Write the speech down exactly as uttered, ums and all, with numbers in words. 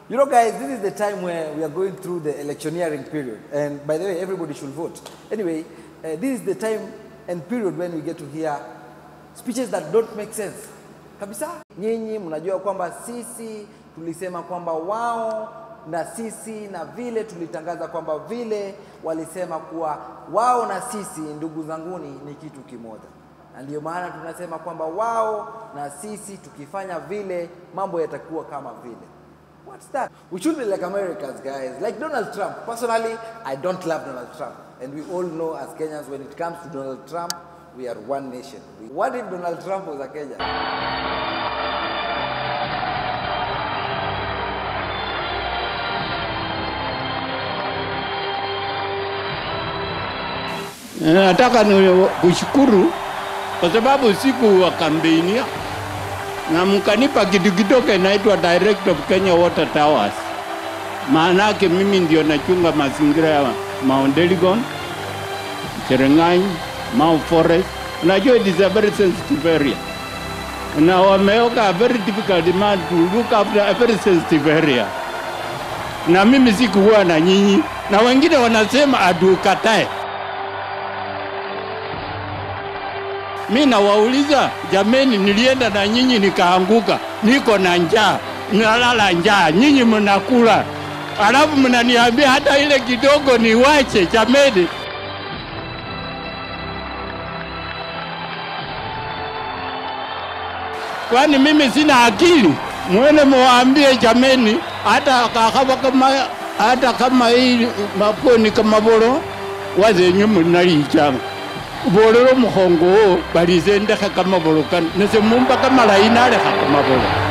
You know, guys, this is the time where we are going through the electioneering period. And by the way, everybody should vote. Anyway, uh, this is the time and period when we get to hear speeches that don't make sense. Kabisa. Nyinyi mnajua kwamba sisi tulisema kwamba wao na sisi na vile tulitangaza kwamba vile walisema kuwa wao na sisi ndugu zanguni ni kitu kimoja. Na ndio maana tunasema kwamba wao na sisi tukifanya vile mambo yatakuwa kama vile. What's that? We should be like Americans, guys. Like Donald Trump. Personally, I don't love Donald Trump. And we all know as Kenyans, when it comes to Donald Trump, we are one nation. What if Donald Trump was a Kenyan? Nataka kushukuru kwa sababu siku wa kampeni na mkanipa kitu kidogo inaitwa Director of Kenya Water Towers. Maana yake mimi ndio nachunga mazingira ya Mount Elgon, Cherangany, Mount Forest. Unajua it is a very sensitive area. Na wameoka a very difficult demand to look after a very sensitive area. Na mimi sikuwa na nyinyi na wengine wanasema adukatae. Mimi nawauliza, jameni, nilienda na nyinyi nikaanguka, niko na njaa, nalala njaa, nyinyi mnakula. Alafu mnaniambia hata ile kidogo niwache, jameni. Kwani mimi sina akili? Mwene muambie jameni, hata kama kama hata kama hii maponi kama boro waze nyumu nalichanga. Bolero muhongo balizende kama borokan nese mumba kama laina le kama boro.